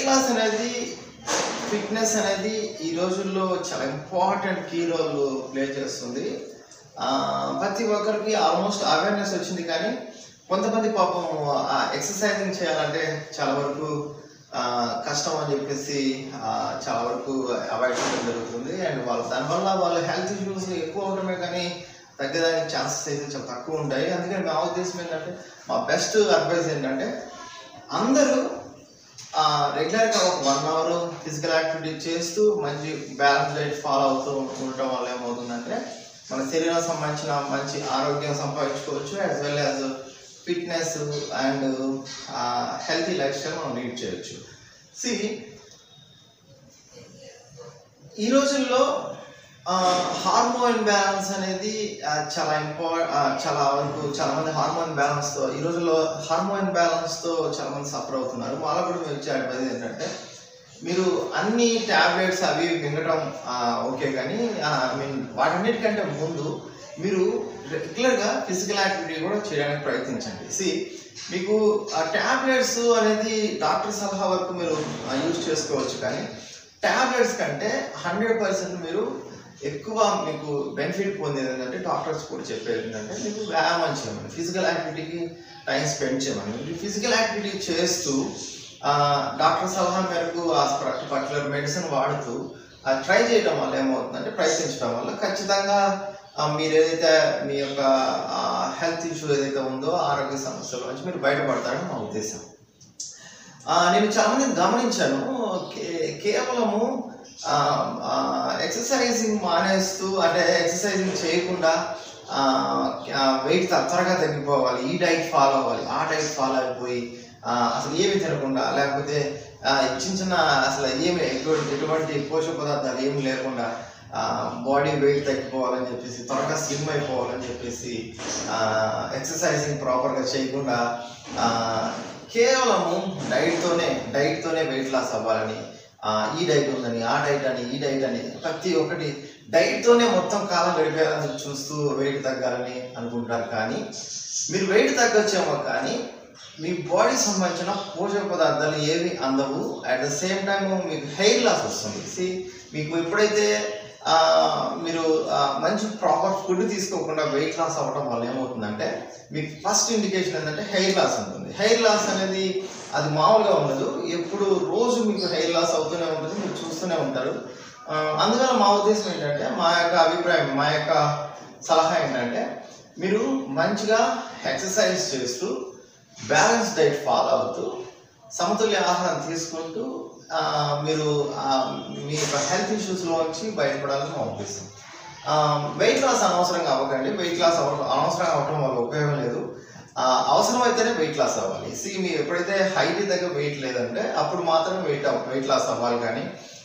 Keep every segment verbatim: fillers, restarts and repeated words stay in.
Weight loss అనేది fitness అనేది ఈ రోజుల్లో చాలా ఇంపార్టెంట్ కీ రోల్ ప్లే చేస్తుంది. ప్రతి ఒక్కరికి ఆల్మోస్ట్ అవేర్నెస్ వచ్చింది, కానీ కొంతమంది పాపం ఎక్సర్సైజింగ్ చేయాలంటే చాలా వరకు కష్టం అని చెప్పేసి చాలా వరకు అవాయిడ్ చేయడం జరుగుతుంది. అండ్ వాళ్ళు దానివల్ల వాళ్ళ హెల్త్ ఇష్యూస్ ఎక్కువ అవడమే కానీ తగ్గడానికి ఛాన్సెస్ అయితే చాలా తక్కువ ఉంటాయి. అందుకని మా ఉద్దేశం ఏంటంటే, మా బెస్ట్ అడ్వైస్ ఏంటంటే అందరూ రెగ్యులర్గా ఒక వన్ అవర్ ఫిజికల్ యాక్టివిటీ చేస్తూ మంచి బ్యాలెన్స్ డైట్ ఫాలో అవుతూ ఉండటం వల్ల ఏమవుతుందంటే మన శరీరానికి సంబంధించిన మంచి ఆరోగ్యం సంపాదించుకోవచ్చు, as well as fitness and healthy lifestyle మనం లీడ్ చేయొచ్చు. సి ఈ రోజుల్లో హార్మోన్ బ్యాలెన్స్ అనేది చాలా ఇంపార్టెంట్. చాలా వరకు చాలా మంది హార్మోన్ బ్యాలెన్స్తో ఈ రోజుల్లో హార్మోన్ బ్యాలెన్స్తో చాలా మంది సఫర్ అవుతున్నారు. వాళ్ళకు కూడా మేము ఇచ్చే అడ్వైజ్ ఏంటంటే, మీరు అన్ని ట్యాబ్లెట్స్ అవి మింగటం ఓకే, కానీ ఐ మీన్ వాటన్నిటికంటే ముందు మీరు రెగ్యులర్గా ఫిజికల్ యాక్టివిటీ కూడా చేయడానికి ప్రయత్నించండి. సి మీకు ఆ ట్యాబ్లెట్స్ అనేది డాక్టర్ సలహా వరకు మీరు యూజ్ చేసుకోవచ్చు, కానీ ట్యాబ్లెట్స్ కంటే హండ్రెడ్ పర్సెంట్ మీరు ఎక్కువ మీకు బెనిఫిట్ పొందేది ఏంటంటే, డాక్టర్స్ కూడా చెప్పేది ఏంటంటే మీకు వ్యాయామం చేయమని, ఫిజికల్ యాక్టివిటీకి టైం స్పెండ్ చేయమని. మీరు ఫిజికల్ యాక్టివిటీ చేస్తూ డాక్టర్ సలహా మేరకు ఆ పర్టికులర్ మెడిసిన్ వాడుతూ ట్రై చేయడం వల్ల ఏమవుతుందంటే, ప్రయత్నించడం వల్ల ఖచ్చితంగా మీరు ఏదైతే మీ యొక్క హెల్త్ ఇష్యూ ఏదైతే ఉందో ఆరోగ్య సమస్యల నుంచి మీరు బయటపడతారని మా ఉద్దేశం. నేను చాలామందిని గమనించాను, కేవలము ఎక్సర్సైజింగ్ మానేస్తూ, అంటే ఎక్సర్సైజింగ్ చేయకుండా వెయిట్ త్వరగా తగ్గిపోవాలి, ఈ డైట్ ఫాలో అవ్వాలి, ఆ డైట్ ఫాలో అయిపోయి అసలు ఏమి తినకుండా, లేకపోతే చిన్న చిన్న అసలు ఏమి ఎటువంటి ఎటువంటి పోషక పదార్థాలు ఏమి లేకుండా బాడీ వెయిట్ తగ్గిపోవాలని చెప్పేసి, త్వరగా స్లిమ్ అయిపోవాలని చెప్పేసి ఎక్సర్సైజింగ్ ప్రాపర్గా చేయకుండా కేవలము డైట్తోనే డైట్తోనే వెయిట్ లాస్ అవ్వాలని, ఈ డైట్ ఉందని, ఆ డైట్ అని, ఈ డైట్ అని, ప్రతి ఒక్కటి డైట్తోనే మొత్తం కాలం గడిపేయాలని చూస్తూ వెయిట్ తగ్గాలని అనుకుంటారు. కానీ మీరు వెయిట్ తగ్గొచ్చేమో, కానీ మీ బాడీ సంబంధించిన పోషక పదార్థాలు ఏవి అందవు. అట్ ద సేమ్ టైం మీకు హెయిర్ లాస్ వస్తుంది. సి మీకు ఎప్పుడైతే మీరు మంచి ప్రాపర్ ఫుడ్ తీసుకోకుండా వెయిట్ లాస్ అవ్వడం వల్ల ఏమవుతుందంటే, మీకు ఫస్ట్ ఇండికేషన్ ఏంటంటే హెయిర్ లాస్ ఉంటుంది. హెయిర్ లాస్ అనేది అది మామూలుగా ఉండదు, ఎప్పుడు రోజు మీకు హెయిర్ లాస్ అవుతూనే ఉంటుంది, మీరు చూస్తూనే ఉంటారు. అందువల్ల మా ఉద్దేశం ఏంటంటే, మా యొక్క అభిప్రాయం, మా యొక్క సలహా ఏంటంటే, మీరు మంచిగా ఎక్సర్సైజ్ చేస్తూ బ్యాలెన్స్ డైట్ ఫాలో అవుతూ సమతుల్య ఆహారం తీసుకుంటూ మీరు మీ యొక్క హెల్త్ ఇష్యూస్లోంచి బయటపడాలని మా ఉద్దేశం. వెయిట్ లాస్ అనవసరంగా అవ్వకండి. వెయిట్ లాస్ అవ్వడం అనవసరంగా అవ్వడం వల్ల ఉపయోగం లేదు. అవసరమైతేనే వెయిట్ లాస్ అవ్వాలి. సి మీరు ఎప్పుడైతే హైట్ దగ్గర వెయిట్ లేదంటే అప్పుడు మాత్రమే వెయిట్ వెయిట్ లాస్ అవ్వాలి. కానీ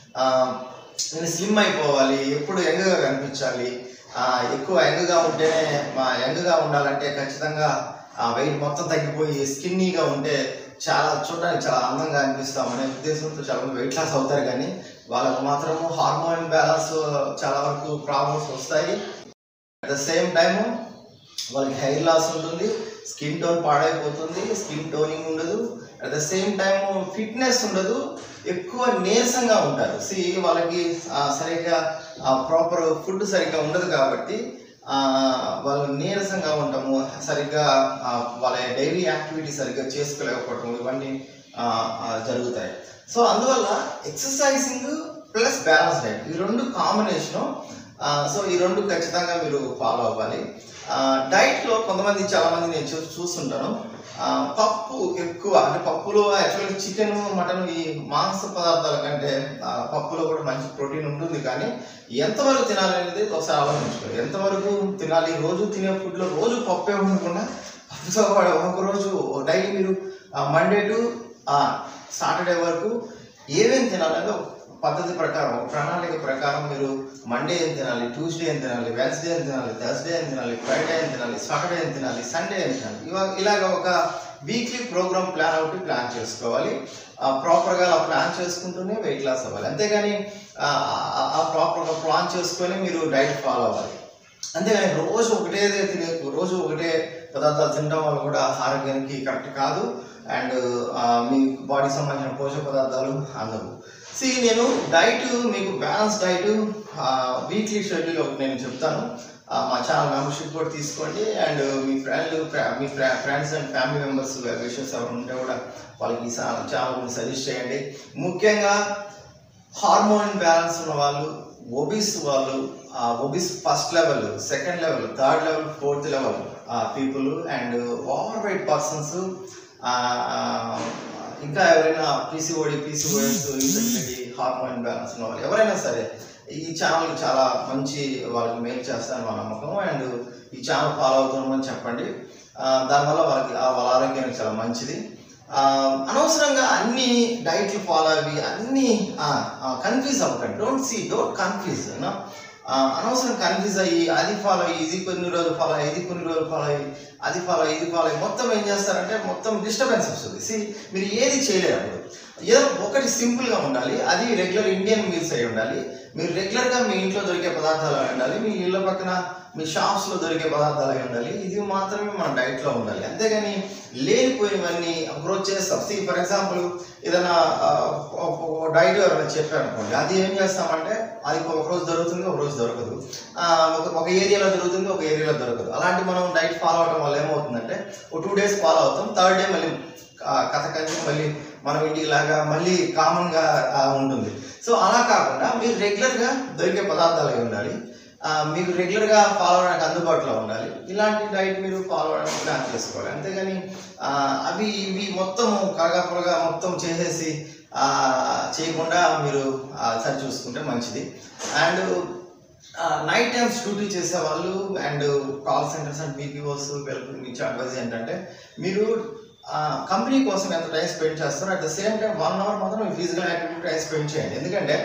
నేను స్లిమ్ అయిపోవాలి, ఎప్పుడు యంగ్గా కనిపించాలి, ఎక్కువ యంగ్గా ఉంటేనే యంగ్గా ఉండాలంటే ఖచ్చితంగా వెయిట్ మొత్తం తగ్గిపోయి స్కిన్నీగా ఉంటే చాలా చూడడానికి చాలా అందంగా అనిపిస్తామనే ఉద్దేశంతో చాలా మంది వెయిట్ లాస్ అవుతారు. కానీ వాళ్ళకు మాత్రము హార్మోన్ బ్యాలెన్స్ చాలా వరకు ప్రాబ్లమ్స్ వస్తాయి. అట్ ద సేమ్ టైము వాళ్ళకి హెయిర్ లాస్ ఉంటుంది, స్కిన్ టోన్ పాడైపోతుంది, స్కిన్ టోనింగ్ ఉండదు, at the same time fitness ఉండదు, ఎక్కువ నీరసంగా ఉంటారు. సి వాళ్ళకి సరిగ్గా ప్రాపర్ ఫుడ్ సరిగ్గా ఉండదు కాబట్టి వాళ్ళు నీరసంగా ఉండటము, సరిగ్గా వాళ్ళ డైలీ యాక్టివిటీ సరిగ్గా చేసుకోలేకపోవటం, ఇవన్నీ జరుగుతాయి. సో అందువల్ల ఎక్సర్సైజింగ్ ప్లస్ బ్యాలెన్స్ డైట్ ఈ రెండు కాంబినేషను. సో ఈ రెండు ఖచ్చితంగా మీరు ఫాలో అవ్వాలి. డైట్లో కొంతమంది చాలామంది నేను చూ చూస్తుంటాను పప్పు ఎక్కువ, అంటే పప్పులో యాక్చువల్గా చికెన్, మటన్ ఈ మాంస పదార్థాల కంటే పప్పులో కూడా మంచి ప్రోటీన్ ఉంటుంది. కానీ ఎంతవరకు తినాలి అనేది ఒకసారి ఆలోచించుకోవాలి. ఎంతవరకు తినాలి? రోజు తినే ఫుడ్లో రోజు పప్పే ఉండకుండా పప్పుతో ఒక రోజు డైలీ మీరు మండే టు సాటర్డే వరకు ఏమేమి తినాలని పద్ధతి ప్రకారం, ఒక ప్రణాళిక ప్రకారం మీరు మండే ఏం తినాలి, ట్యూస్డే ఏం తినాలి, వెన్స్డే ఏం తినాలి, థర్స్డే ఏం తినాలి, ఫ్రైడే ఏం తినాలి, సాటర్డే ఏం తినాలి, సండే ఏం తినాలి, ఇవాళ ఇలాగ ఒక weekly program plan out plan చేసుకోవాలి. ప్రాపర్గా అలా ప్లాన్ చేసుకుంటూనే వెయిట్ లాస్ అవ్వాలి. అంతేగాని ఆ ప్రాపర్గా ప్లాన్ చేసుకొని మీరు డైట్ ఫాలో అవ్వాలి. అంతేగాని రోజు ఒకటే తినే రోజు ఒకటే పదార్థాలు తినడం వల్ల కూడా ఆరోగ్యానికి కరెక్ట్ కాదు. అండ్ మీ బాడీకి సంబంధించిన పోషక పదార్థాలు అందవు. సి నేను డైట్ మీకు బ్యాలెన్స్ డైట్ వీక్లీ షెడ్యూల్ ఒకటి నేను చెప్తాను. మా ఛానల్ మెంబర్షిప్ కూడా తీసుకోండి. అండ్ మీ ఫ్రెండ్ మీ ఫ్రెండ్స్ అండ్ ఫ్యామిలీ మెంబర్స్ విషయస్ ఎవరు ఉంటే కూడా వాళ్ళకి ఈ ఛానల్ సజెస్ట్ చేయండి. ముఖ్యంగా హార్మోన్ బ్యాలెన్స్ ఉన్న వాళ్ళు, ఒబిస్ వాళ్ళు, obese first level, second level, third level, fourth level people and overweight persons, ఇంకా ఎవరైనా PCOD PCOS infertility hormone balance ఉన్న వాళ్ళు ఎవరైనా సరే ఈ ఛానల్ చాలా మంచి వాళ్ళకి మేలు చేస్తారని మా నమ్మకం. అండ్ ఈ ఛానల్ ఫాలో అవుతున్నామని చెప్పండి. దానివల్ల వాళ్ళకి వాళ్ళ ఆరోగ్యానికి చాలా మంచిది. అనవసరంగా అన్ని డైట్లు ఫాలో అవి అన్నీ కన్ఫ్యూజ్ అవ్వకండి. Don't see don't confuse you know అనవసరం కన్ఫ్యూజ్ అయ్యి అది ఫాలో అయ్యి ఇది కొన్ని రోజులు ఫాలో అయ్యి ఇది కొన్ని రోజులు ఫాలో అయ్యి అది ఫాలో అయ్యి ఇది ఫాలో అయ్యి మొత్తం ఏం చేస్తారంటే మొత్తం డిస్టర్బెన్స్ వస్తుంది. సి మీరు ఏది చేయలేరు. అప్పుడు ఏదో ఒకటి సింపుల్గా ఉండాలి. అది రెగ్యులర్ ఇండియన్ మీల్స్ అయి ఉండాలి. మీరు రెగ్యులర్గా మీ ఇంట్లో దొరికే పదార్థాలు అయి ఉండాలి. మీ ఇళ్ళ పక్కన మీ షాప్స్లో దొరికే పదార్థాలు అయి ఉండాలి. ఇది మాత్రమే మన డైట్లో ఉండాలి. అంతేగాని లేనిపోయినవన్నీ అప్రోచ్ చేస్తాం. సి ఫర్ ఎగ్జాంపుల్ ఏదైనా డైట్ ఎవరైనా చెప్పారనుకోండి, అది ఏం చేస్తామంటే అది ఒక రోజు దొరుకుతుంది, ఒక రోజు దొరకదు. ఒక ఏరియాలో దొరుకుతుంది, ఒక ఏరియాలో దొరకదు. అలాంటి మనం డైట్ ఫాలో అవడం వల్ల ఏమవుతుందంటే ఒక టూ డేస్ ఫాలో అవుతాం, థర్డ్ డే మళ్ళీ కథ కంచి మళ్ళీ మనం ఇంటికి లాగా మళ్ళీ కామన్గా ఉంటుంది. సో అలా కాకుండా మీరు రెగ్యులర్గా దొరికే పదార్థాలు అయి ఉండాలి. మీకు రెగ్యులర్గా ఫాలో అవడానికి అందుబాటులో ఉండాలి. ఇలాంటి డైట్ మీరు ఫాలో అవడానికి ప్లాన్ చేసుకోవాలి. అంతేగాని అవి ఇవి మొత్తం కరగపురగా మొత్తం చేసేసి చేయకుండా మీరు సరి చూసుకుంటే మంచిది. అండ్ నైట్ టైమ్స్ డ్యూటీ చేసే వాళ్ళు and call centers and BPOs వీళ్ళకి ఇచ్చే అడ్వైజ్ ఏంటంటే మీరు కంపెనీ కోసం ఎంత టైం స్పెండ్ చేస్తారో at the same time one hour మాత్రం మీ ఫిజికల్ యాక్టివిటీ టైం స్పెండ్ చేయండి. ఎందుకంటే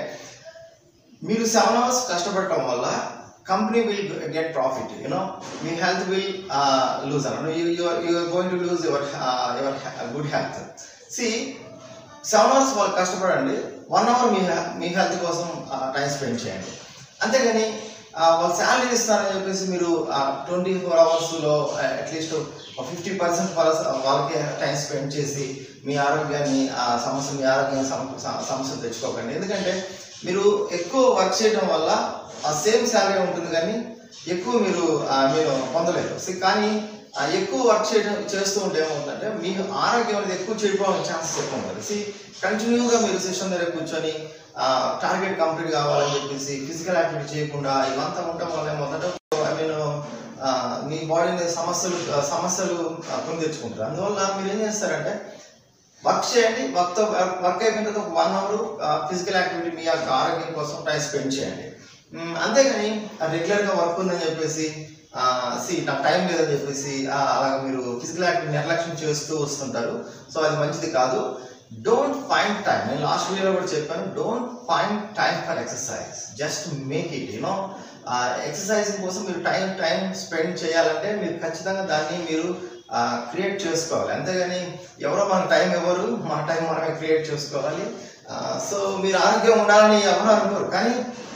మీరు సెవెన్ అవర్స్ కష్టపడటం వల్ల company will get profit, you know మీ హెల్త్ విల్ లూజ్ అన్న you are going to lose your your good health. See seven hours వాళ్ళు కష్టపడండి, వన్ అవర్ మీ మీ హెల్త్ కోసం టైం స్పెండ్ చేయండి. అంతేగాని వాళ్ళు శాలరీ ఇస్తారని చెప్పేసి మీరు ట్వంటీ ఫోర్ అవర్స్లో అట్లీస్ట్ ఫిఫ్టీ పర్సెంట్ వాళ్ళకి టైం స్పెండ్ చేసి మీ ఆరోగ్యాన్ని సమస్య మీ ఆరోగ్యాన్ని సమస్యలు తెచ్చుకోకండి. ఎందుకంటే మీరు ఎక్కువ వర్క్ చేయడం వల్ల ఆ సేమ్ శాలరీ ఉంటుంది కానీ ఎక్కువ మీరు మీరు పొందలేరు. కానీ ఎక్కువ వర్క్ చేయడం చేస్తూ ఉంటే ఏమవుతుందంటే మీ ఆరోగ్యం అనేది ఎక్కువ చెడిపోవడానికి ఛాన్సెస్ ఎక్కువ ఉంటుంది. సి కంటిన్యూగా మీరు సిస్టమ్ దగ్గర కూర్చొని టార్గెట్ కంప్లీట్ కావాలని చెప్పేసి ఫిజికల్ యాక్టివిటీ చేయకుండా ఇవంతా ఉండటం వల్ల ఏమవుతుందంటే ఐ మీన్ మీ బాడీని సమస్యలు సమస్యలు కొని తెచ్చుకుంటారు. అందువల్ల మీరు ఏం చేస్తారంటే వర్క్ చేయండి, వర్క్తో వర్క్ అయిపోయిన తర్వాత ఒక వన్ అవర్ ఫిజికల్ యాక్టివిటీ మీ యొక్క ఆరోగ్యం కోసం టైం స్పెండ్ చేయండి. అంతేగాని రెగ్యులర్గా వర్క్ ఉందని చెప్పేసి సి నాకు టైం లేదని చెప్పేసి అలాగ మీరు ఫిజికల్ యాక్టివిటీ నిర్లక్ష్యం చేస్తూ వస్తుంటారు. సో అది మంచిది కాదు. Don't find time. నేను లాస్ట్ వీడియోలో కూడా చెప్పాను, don't find time for exercise, just make it. You know exercise కోసం మీరు టైం టైం స్పెండ్ చేయాలంటే మీరు ఖచ్చితంగా దాన్ని మీరు క్రియేట్ చేసుకోవాలి. అంతేగాని ఎవరో మన టైం ఎవరు మన టైం మనమే క్రియేట్ చేసుకోవాలి. సో మీరు ఆరోగ్యం ఉండాలని ఎవరు అనుకోరు, కానీ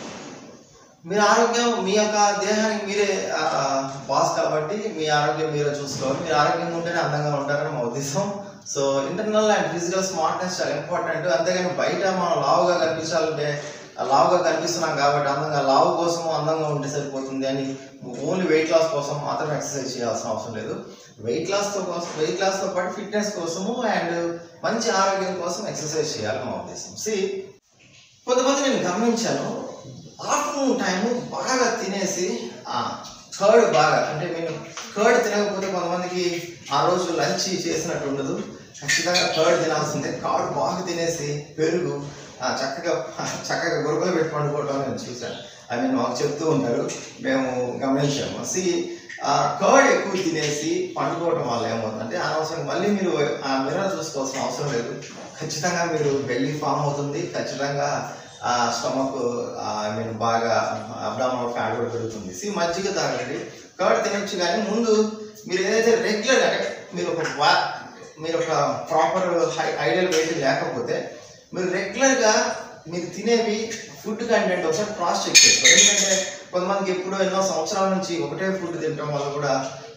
మీరు ఆరోగ్యం మీ యొక్క దేహానికి మీరే బాస్ కాబట్టి మీ ఆరోగ్యం మీరే చూసుకోవాలి. మీరు ఆరోగ్యంగా ఉంటేనే అందంగా ఉంటారని మా ఉద్దేశం. So internal and physical smartness చాలా ఇంపార్టెంట్. అంతేగాని బయట మనం లావుగా కనిపించాలంటే లావుగా కనిపిస్తున్నాం కాబట్టి అందంగా లావు కోసము అందంగా ఉంటే సరిపోతుంది అని ఓన్లీ వెయిట్ లాస్ కోసం మాత్రం ఎక్సర్సైజ్ చేయాల్సిన అవసరం లేదు. వెయిట్ లాస్తో కోసం వెయిట్ లాస్తో పాటు ఫిట్నెస్ కోసము అండ్ మంచి ఆరోగ్యం కోసం ఎక్సర్సైజ్ చేయాలని మా ఉద్దేశం. సి కొంతమంది నేను గమనించాను, ఆఫ్టర్నూన్ టైము బాగా తినేసి కర్డ్ బాగా అంటే నేను కర్డ్ తినకపోతే కొంతమందికి ఆ రోజు లంచ్ చేసినట్టు ఉండదు. ఖచ్చితంగా కర్డ్ తినాల్సిందే. కర్డ్ బాగా తినేసి పెరుగు చక్కగా చక్కగా గురుకులు పెట్టి పండుకోవడం నేను చూశాను. ఐ మీన్ మాకు చెప్తూ ఉంటారు, మేము గమనించాము. సి కర్డ్ ఎక్కువ తినేసి పండుకోవడం వల్ల ఏమవుతుందంటే అనవసరం మళ్ళీ మీరు ఆ మిర్రర్ చూసుకోవాల్సిన అవసరం లేదు. ఖచ్చితంగా మీరు బెల్లీ ఫామ్ అవుతుంది. ఖచ్చితంగా స్టమక్ ఐ మీన్ బాగా అబ్డామినల్ ఫ్యాట్ కూడా పెరుగుతుంది. సి మజ్జిగ తాగండి, కర్డ్ తినొచ్చు. కానీ ముందు మీరు ఏదైతే రెగ్యులర్ అంటే మీరు ఒక వా మీరు ఒక ప్రాపర్ హై ఐడియల్ వెయిట్ లేకపోతే మీరు రెగ్యులర్గా మీరు తినేవి ఫుడ్ కంటెంట్ ఒకసారి క్రాస్ చెక్ చేసుకోవాలి. ఎందుకంటే కొంతమందికి ఎప్పుడో ఎన్నో సంవత్సరాల నుంచి ఒకటే ఫుడ్ తినడం వల్ల కూడా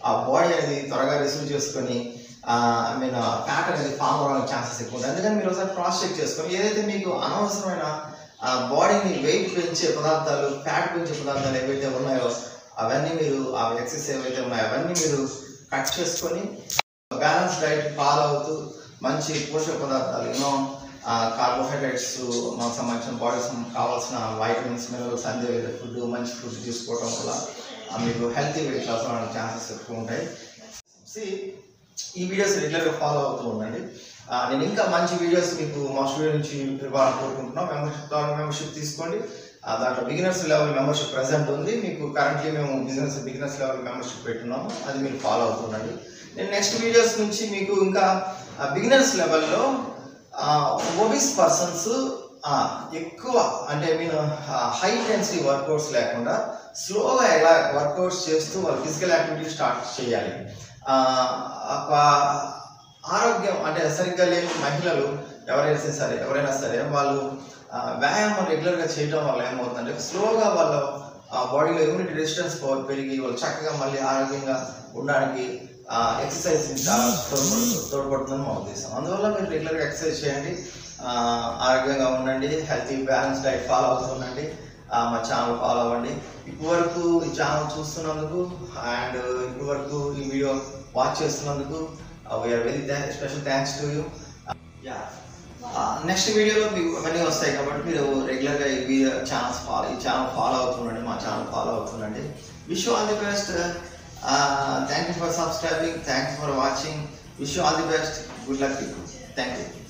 ఆ బాడీ అనేది త్వరగా రిసీవ్ చేసుకొని ఐ మీన్ ఫ్యాట్ అనేది ఫామ్ అవ్వడానికి ఛాన్సెస్ ఎక్కువ ఉంటాయి. అందుకని మీరు ఒకసారి క్రాస్ చెక్ చేసుకొని ఏదైతే మీకు అనవసరమైన బాడీని వెయిట్ పెంచే పదార్థాలు, ఫ్యాట్ పెంచే పదార్థాలు ఏవైతే ఉన్నాయో అవన్నీ మీరు ఆ ఎక్సెస్ ఏవైతే ఉన్నాయో అవన్నీ మీరు కట్ చేసుకొని బ్యాలెన్స్ డైట్ ఫాలో అవుతూ మంచి పోషక పదార్థాలు యూనో కార్బోహైడ్రేట్స్ మనకు సంబంధించిన బాడీస్ కావాల్సిన వైటమిన్స్ మినరల్స్ అందే ఫుడ్ మంచి ఫుడ్ తీసుకోవడం వల్ల మీకు హెల్తీ వెయిట్ లాస్ అవడానికి ఛాన్సెస్ ఎక్కువ ఉంటాయి. సి ఈ వీడియోస్ రెగ్యులర్గా ఫాలో అవుతూ ఉండండి. నేను ఇంకా మంచి వీడియోస్ మీకు మా స్టూడియో నుంచి ఇవ్వాలని కోరుకుంటున్నాం. మెంబర్షిప్ ద్వారా మెంబర్షిప్ తీసుకోండి. దాంట్లో బిగినర్స్ లెవెల్ మెంబర్షిప్ ప్రెసెంట్ ఉంది. మీకు కరెంట్లీ మేము బిజినెస్ బిగినర్స్ లెవెల్ మెంబర్షిప్ పెట్టున్నాము, అది మీరు ఫాలో అవుతుండండి. నేను నెక్స్ట్ వీడియోస్ నుంచి మీకు ఇంకా బిగినర్స్ లెవెల్లో ఒబీస్ పర్సన్స్ ఎక్కువ అంటే మీన్ హై ఇంటెన్సిటీ వర్కౌట్స్ లేకుండా స్లోగా ఎలా వర్కౌట్స్ చేస్తూ వాళ్ళు ఫిజికల్ యాక్టివిటీ స్టార్ట్ చేయాలి. ఆరోగ్యం అంటే సరిగ్గా లేని మహిళలు ఎవరైనా సరే ఎవరైనా సరే వాళ్ళు వ్యాయామం రెగ్యులర్గా చేయడం వల్ల ఏమవుతుందంటే స్లోగా వాళ్ళ బాడీలో ఇమ్యూనిటీ రెసిస్టెన్స్ పవర్ పెరిగి వాళ్ళు చక్కగా మళ్ళీ ఆరోగ్యంగా ఉండడానికి ఎక్సర్సైజ్ చాలా తోడ్పడుతుంది తోడ్పడుతుందని మా ఉద్దేశం. అందువల్ల మీరు రెగ్యులర్గా ఎక్సర్సైజ్ చేయండి, ఆరోగ్యంగా ఉండండి, హెల్తీ బ్యాలెన్స్ డైట్ ఫాలో అవుతూ ఉండండి. మా ఛానల్ ఫాలో అవ్వండి. ఇప్పటి వరకు ఈ ఛానల్ చూస్తున్నందుకు అండ్ ఇప్పటి వరకు ఈ వీడియో వాచ్ చేస్తున్నందుకు we're very special thanks to you. Yeah next వీడియోలో మీకు అవన్నీ వస్తాయి కాబట్టి మీరు రెగ్యులర్గా ఈ వీడియో ఛానల్స్ ఫాలో ఈ ఛానల్ ఫాలో అవుతుండండి, మా ఛానల్ ఫాలో అవుతుండండి. Wish you all the best. Thank you for subscribing, thanks for watching. Wish you all the best. Good luck people. Thank you.